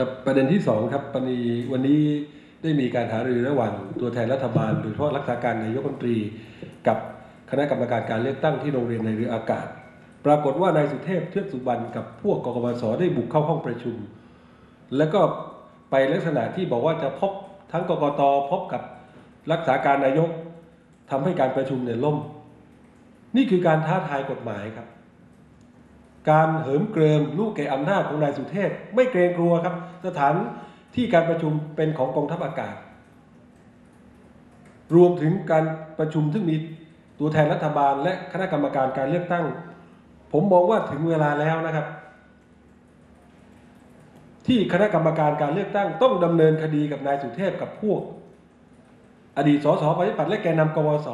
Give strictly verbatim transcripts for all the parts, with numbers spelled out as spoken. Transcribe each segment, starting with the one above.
ครับประเด็นที่สองครับปณีวันนี้ได้มีการหารือระหว่างตัวแทนรัฐบาลโดยเฉพาะรักษาการนายกรัฐมนตรีกับคณะกรรมการการเลือกตั้งที่โรงเรียนในเรืออากาศปรากฏว่านายสุเทพเทือกสุบรรณกับพวกกกปสได้บุกเข้าห้องประชุมแล้วก็ไปลักษณะที่บอกว่าจะพบทั้งกกตพบกับรักษาการนายกทำให้การประชุมเนี่ยล่มนี่คือการท้าทายกฎหมายครับการเหิมเกริมลูกแก่อำนาจของนายสุเทพไม่เกรงกลัวครับสถานที่การประชุมเป็นของกองทัพอากาศรวมถึงการประชุมซึ่งมีตัวแทนรัฐบาลและคณะกรรมการการเลือกตั้งผมมองว่าถึงเวลาแล้วนะครับที่คณะกรรมการการเลือกตั้งต้องดำเนินคดีกับนายสุเทพกับพวกอดีตสสประชาธิปัตย์และแกนนำกวส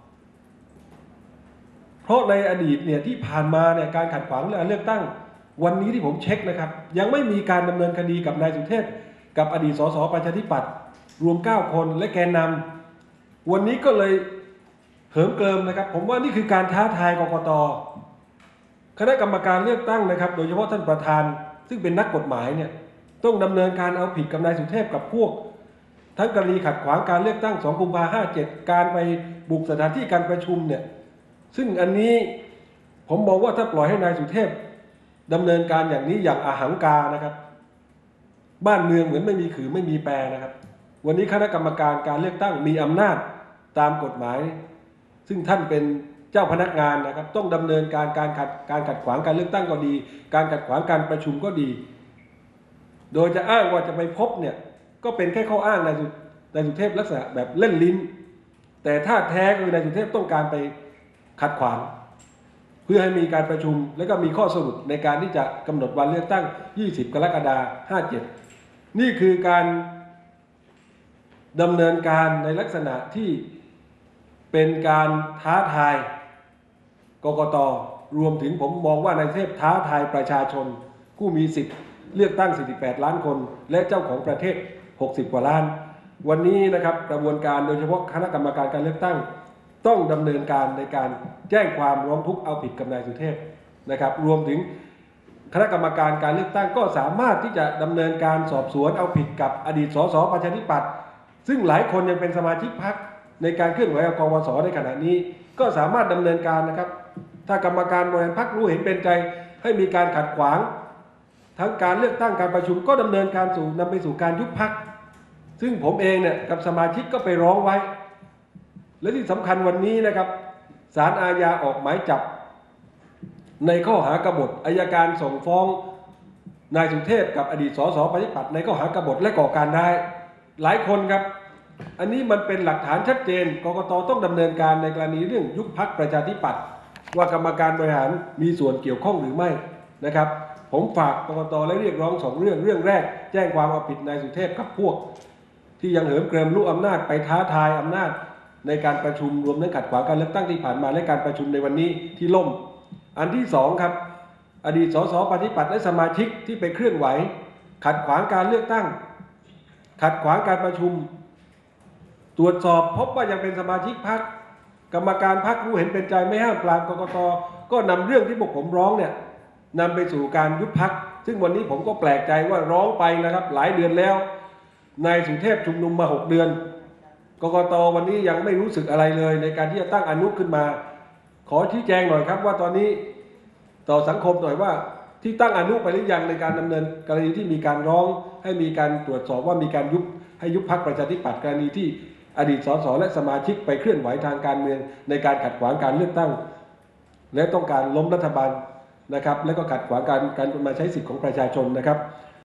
เพราะในอดีตเนี่ยที่ผ่านมาเนี่ยการขัดขวางการเลือกตั้งวันนี้ที่ผมเช็คนะครับยังไม่มีการดำเนินคดีกับนายสุเทพกับอดีตสสประชาธิปัตย์รวมเก้าคนและแกนนำวันนี้ก็เลยเหิมเกริมนะครับผมว่านี่คือการท้าทายกกต.คณะกรรมการเลือกตั้งนะครับโดยเฉพาะท่านประธานซึ่งเป็นนักกฎหมายเนี่ยต้องดำเนินการเอาผิดกับนายสุเทพกับพวกทั้งกรณีขัดขวางการเลือกตั้งสองกุมภาพันธ์ห้าเจ็ดการไปบุกสถานที่การประชุมเนี่ยซึ่งอันนี้ผมมองว่าถ้าปล่อยให้นายสุเทพดำเนินการอย่างนี้อย่างอาหังกานะครับบ้านเมืองเหมือนไม่มีขือไม่มีแปรนะครับวันนี้คณะกรรมการการเลือกตั้งมีอำนาจตามกฎหมายซึ่งท่านเป็นเจ้าพนักงานนะครับต้องดำเนินการการขัดการขัดขวางการเลือกตั้งก็ดีการขัดขวางการประชุมก็ดีโดยจะอ้างว่าจะไปพบเนี่ยก็เป็นแค่ข้ออ้างนายสุนายสุเทพลักษณะแบบเล่นลิ้นแต่ถ้าแท้คือนายสุเทพต้องการไปขัดขวางเพื่อให้มีการประชุมและก็มีข้อสรุปในการที่จะกำหนดวันเลือกตั้งยี่สิบกรกฎาคมห้าเจ็ดนี่คือการดำเนินการในลักษณะที่เป็นการท้าทายกกต.รวมถึงผมมองว่านายสุเทพท้าทายประชาชนผู้มีสิทธิ์เลือกตั้งสี่สิบแปดล้านคนและเจ้าของประเทศหกสิบกว่าล้านวันนี้นะครับกระบวนการโดยเฉพาะคณะกรรมการการเลือกตั้งต้องดำเนินการในการแจ้งความร้องทุกข์เอาผิดกับนายสุเทพนะครับรวมถึงคณะกรรมการการเลือกตั้งก็สามารถที่จะดำเนินการสอบสวนเอาผิดกับอดีตสสประชาธิปัตย์ซึ่งหลายคนยังเป็นสมาชิกพรรคในการเคลื่อนไหวกับกวสในขณะนี้ก็สามารถดำเนินการนะครับถ้ากรรมการบริหารพรรครู้เห็นเป็นใจให้มีการขัดขวางทั้งการเลือกตั้งการประชุมก็ดำเนินการสู่นำไปสู่การยุบพรรคซึ่งผมเองเนี่ยกับสมาชิกก็ไปร้องไว้และที่สำคัญวันนี้นะครับศาลอาญาออกหมายจับในข้อหากบฏอัยการส่งฟ้องนายสุเทพกับอดีตสสประชาธิปัตย์ในข้อหากบฏและก่อการร้ายหลายคนครับอันนี้มันเป็นหลักฐานชัดเจนกกต.ต้องดำเนินการในกรณีเรื่องยุบพรรคประชาธิปัตย์ว่ากรรมการบริหารมีส่วนเกี่ยวข้องหรือไม่นะครับผมฝากกกต.และเรียกร้องสองเรื่องเรื่องแรกแจ้งความเอาผิดนายสุเทพกับพวกที่ยังเหิมเกริมรู้อำนาจไปท้าทายอำนาจในการประชุมรวมทั้งขัดขวางการเลือกตั้งที่ผ่านมาและการประชุมในวันนี้ที่ล่มอันที่สองครับอดีตสสประชาธิปัตย์และสมาชิกที่ไปเคลื่อนไหวขัดขวางการเลือกตั้งขัดขวางการประชุมตรวจสอบพบว่ายังเป็นสมาชิกพรรคกรรมการพรรครู้เห็นเป็นใจไม่ห้ามปรามกกต.ก็นำเรื่องที่พวกผมร้องเนี่ยนำไปสู่การยุบพรรคซึ่งวันนี้ผมก็แปลกใจว่าร้องไปนะครับหลายเดือนแล้วนายสุเทพชุมนุมมาหกเดือนกกต.วันนี้ยังไม่รู้สึกอะไรเลยในการที่จะตั้งอนุขึ้นมาขอชี้แจงหน่อยครับว่าตอนนี้ต่อสังคมหน่อยว่าที่ตั้งอนุไปหรือยังในการดำเนินกรณีที่มีการร้องให้มีการตรวจสอบว่ามีการยุบให้ยุบพรรคประชาธิปัตย์กรณีที่อดีตสสและสมาชิกไปเคลื่อนไหวทางการเมืองในการขัดขวางการเลือกตั้งและต้องการล้มรัฐบาลนะครับและก็ขัดขวางการการมาใช้สิทธิของประชาชนนะครับ